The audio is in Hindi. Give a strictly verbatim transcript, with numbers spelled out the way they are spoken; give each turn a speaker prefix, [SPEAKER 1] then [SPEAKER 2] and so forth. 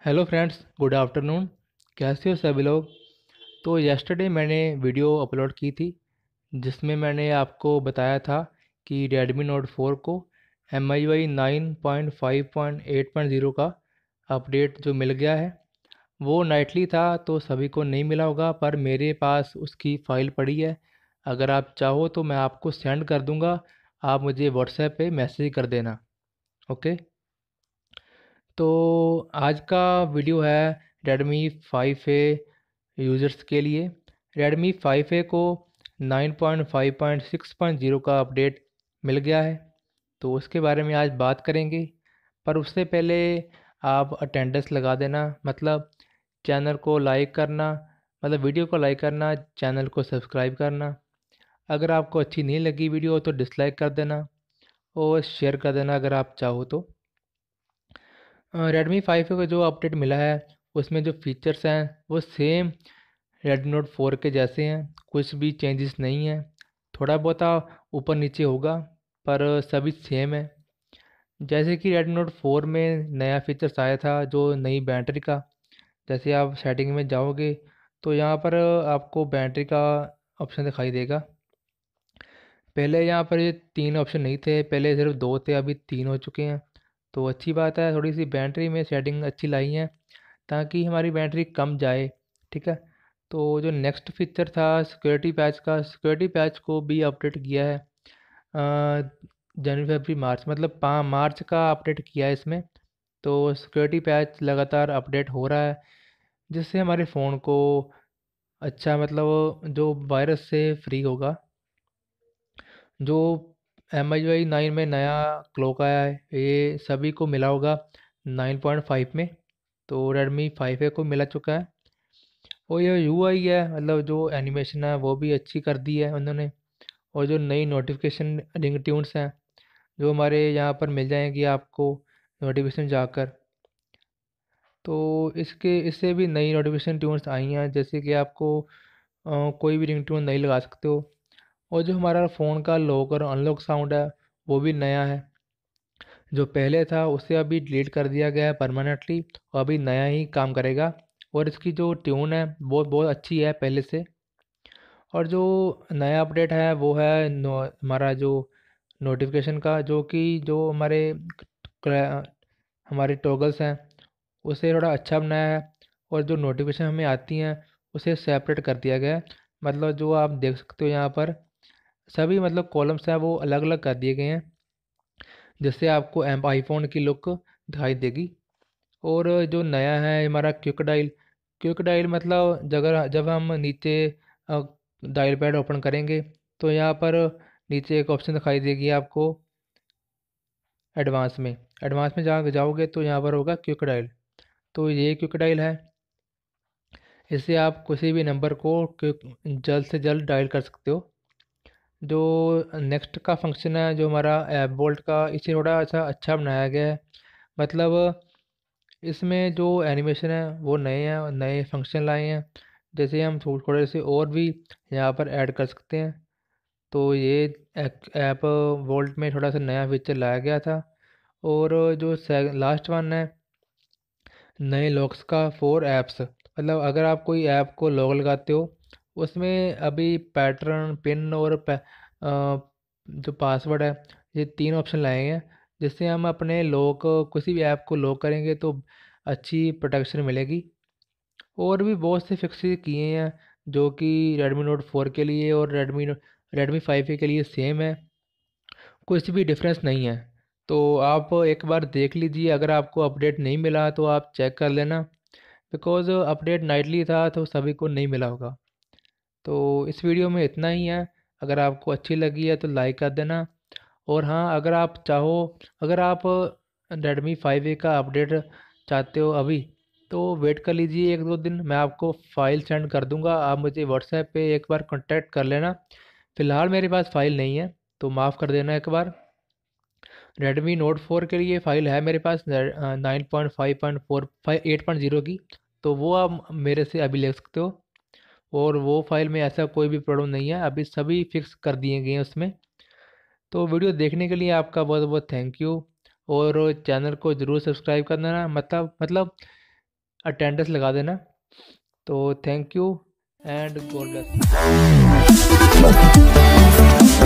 [SPEAKER 1] Hello friends, good afternoon. कैसे हो सभी लोग। तो यस्टरडे मैंने वीडियो अपलोड की थी जिसमें मैंने आपको बताया था कि रेडमी नोट फोर को M I Y nine point five point eight point zero का अपडेट जो मिल गया है वो नाइटली था, तो सभी को नहीं मिला होगा, पर मेरे पास उसकी फ़ाइल पड़ी है। अगर आप चाहो तो मैं आपको सेंड कर दूंगा, आप मुझे व्हाट्सएप पे मैसेज कर देना। ओके। तो आज का वीडियो है रेडमी फाइव ए यूज़र्स के लिए। रेडमी फाइव ए को nine point five point six point zero का अपडेट मिल गया है, तो उसके बारे में आज बात करेंगे। पर उससे पहले आप अटेंडेंस लगा देना, मतलब चैनल को लाइक करना, मतलब वीडियो को लाइक करना, चैनल को सब्सक्राइब करना। अगर आपको अच्छी नहीं लगी वीडियो तो डिसलाइक कर देना और शेयर कर देना अगर आप चाहो तो। रेडमी फाइव का जो अपडेट मिला है उसमें जो फीचर्स हैं वो सेम रेडमी नोट फोर के जैसे हैं, कुछ भी चेंजेस नहीं है। थोड़ा बहुत ऊपर नीचे होगा पर सभी सेम है। जैसे कि रेडमी नोट फोर में नया फीचर्स आया था जो नई बैटरी का। जैसे आप सेटिंग में जाओगे तो यहाँ पर आपको बैटरी का ऑप्शन दिखाई देगा। पहले यहाँ पर ये तीन ऑप्शन नहीं थे, पहले सिर्फ दो थे, अभी तीन हो चुके हैं। तो अच्छी बात है, थोड़ी सी बैटरी में सेटिंग अच्छी लाई है ताकि हमारी बैटरी कम जाए। ठीक है। तो जो नेक्स्ट फीचर था सिक्योरिटी पैच का, सिक्योरिटी पैच को भी अपडेट किया है जनवरी फरवरी मार्च, मतलब पा मार्च का अपडेट किया है इसमें। तो सिक्योरिटी पैच लगातार अपडेट हो रहा है जिससे हमारे फ़ोन को अच्छा, मतलब जो वायरस से फ्री होगा। जो एम आई वाई नाइन में नया क्लॉक आया है ये सभी को मिला होगा नाइन पॉइंट फाइव में, तो रेडमी फाइव ए को मिला चुका है। और ये यू आई है, मतलब जो एनिमेशन है वो भी अच्छी कर दी है उन्होंने। और जो नई नोटिफिकेशन रिंग ट्यून्स हैं जो हमारे यहाँ पर मिल जाएंगी आपको नोटिफिकेशन जाकर। तो इसके इससे भी नई नोटिफिकेशन ट्यून्स आई हैं, जैसे कि आपको अ, कोई भी रिंग ट्यून नहीं लगा सकते हो। और जो हमारा फ़ोन का लॉक और अनलॉक साउंड है वो भी नया है। जो पहले था उसे अभी डिलीट कर दिया गया है परमानेंटली, और अभी नया ही काम करेगा। और इसकी जो ट्यून है वो बहुत अच्छी है पहले से। और जो नया अपडेट है वो है नो, हमारा जो नोटिफिकेशन का, जो कि जो हमारे क्रा- हमारे टॉगल्स हैं उसे थोड़ा अच्छा बनाया है। और जो नोटिफिकेशन हमें आती हैं उसे सेपरेट कर दिया गया है। मतलब जो आप देख सकते हो यहाँ पर सभी, मतलब कॉलम्स हैं वो अलग अलग कर दिए गए हैं जिससे आपको एम आईफोन की लुक दिखाई देगी। और जो नया है हमारा क्विक डायल, क्विक डायल मतलब जगह जब हम नीचे डायल पैड ओपन करेंगे तो यहाँ पर नीचे एक ऑप्शन दिखाई देगी आपको एडवांस में। एडवांस में जहाँ जाओगे तो यहाँ पर होगा क्विक डायल। तो ये क्विक डायल है, इससे आप किसी भी नंबर को क्विक- जल्द से जल्द डायल कर सकते हो। जो नेक्स्ट का फंक्शन है जो हमारा ऐप वोल्ट का, इसे थोड़ा सा अच्छा बनाया गया है। मतलब इसमें जो एनिमेशन है वो नए हैं और नए फंक्शन लाए हैं, जैसे हम थो- थोड़े से और भी यहाँ पर ऐड कर सकते हैं। तो ये ऐप वोल्ट में थोड़ा सा नया फीचर लाया गया था। और जो लास्ट वन है नए लॉक्स का फोर ऐप्स, मतलब अगर आप कोई ऐप को लॉक लगाते हो उसमें अभी पैटर्न पिन और पै, अ, जो पासवर्ड है, ये तीन ऑप्शन लाए हैं जिससे हम अपने लॉक, किसी भी ऐप को लॉक करेंगे तो अच्छी प्रोटेक्शन मिलेगी। और भी बहुत से फिक्सेस किए हैं जो कि रेडमी नोट फोर के लिए और रेडमी रेडमी फाइव के लिए सेम है, कुछ भी डिफरेंस नहीं है। तो आप एक बार देख लीजिए, अगर आपको अपडेट नहीं मिला तो आप चेक कर लेना, बिकॉज़ अपडेट नाइटली था तो सभी को नहीं मिला होगा। तो इस वीडियो में इतना ही है। अगर आपको अच्छी लगी है तो लाइक कर देना। और हाँ, अगर आप चाहो, अगर आप रेडमी फाइव ए का अपडेट चाहते हो अभी, तो वेट कर लीजिए एक दो दिन, मैं आपको फ़ाइल सेंड कर दूंगा, आप मुझे व्हाट्सएप पे एक बार कांटेक्ट कर लेना। फ़िलहाल मेरे पास फ़ाइल नहीं है तो माफ़ कर देना एक बार। रेडमी नोट फोर के लिए फ़ाइल है मेरे पास nine point five point four five eight point zero की, तो वो आप मेरे से अभी ले सकते हो। और वो फाइल में ऐसा कोई भी प्रॉब्लम नहीं है, अभी सभी फिक्स कर दिए गए हैं उसमें। तो वीडियो देखने के लिए आपका बहुत बहुत थैंक यू। और चैनल को ज़रूर सब्सक्राइब करना, मतलब मतलब अटेंडेंस लगा देना। तो thank you and God bless.